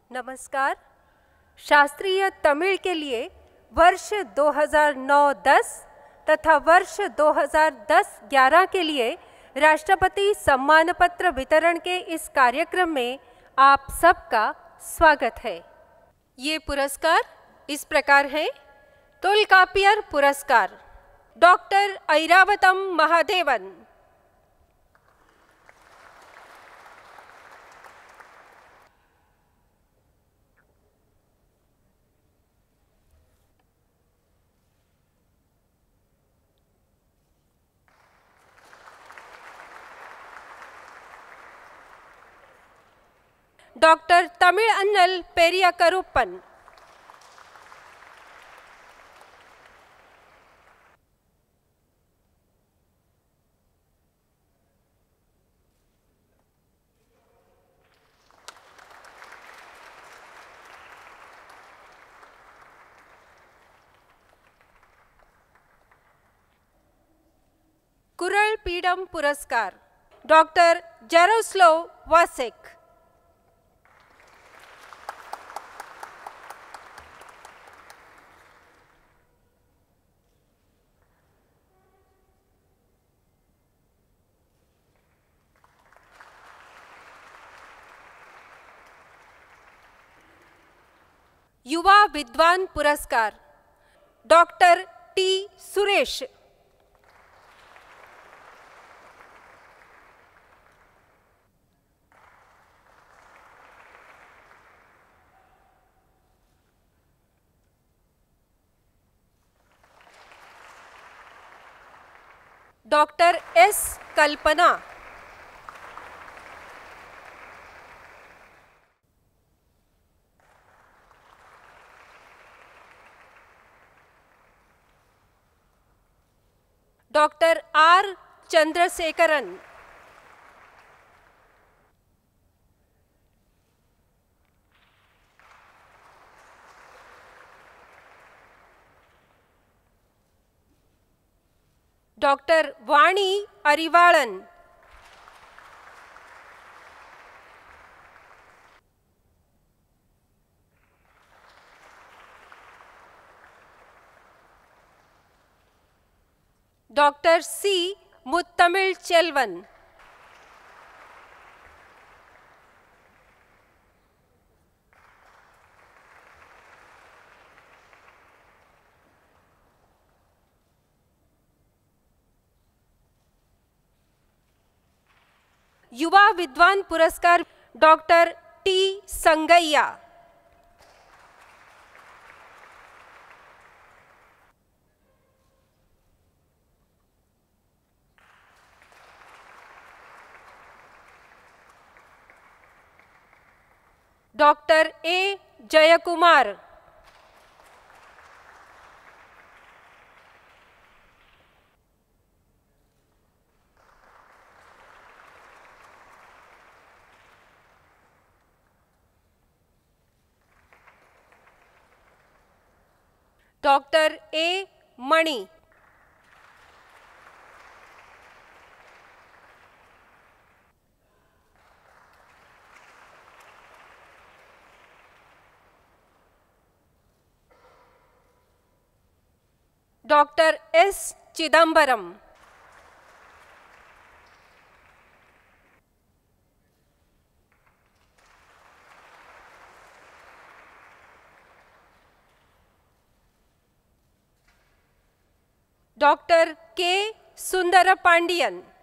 नमस्कार। शास्त्रीय तमिल के लिए वर्ष 2009-10 तथा वर्ष 2010-11 के लिए राष्ट्रपति सम्मान पत्र वितरण के इस कार्यक्रम में आप सबका स्वागत है। ये पुरस्कार इस प्रकार हैं। तोल्काप्पियर पुरस्कार डॉक्टर ऐरावतम महादेवन, डॉक्टर तमिळअन्नल पेरियाकरुप्पन, कुरल पीडम पुरस्कार डॉक्टर जारोस्लाव वासेक, युवा विद्वान पुरस्कार doctor T Suresh, doctor S Kalpana, doctor R Chandrasekaran, doctor Vani Arivalan, doctor C Muthamil Chelvan, युवा विद्वान पुरस्कार doctor T Sangaiah, doctor A Jayakumar, doctor A Mani, doctor S Chidambaram, doctor K Sundar Pandian,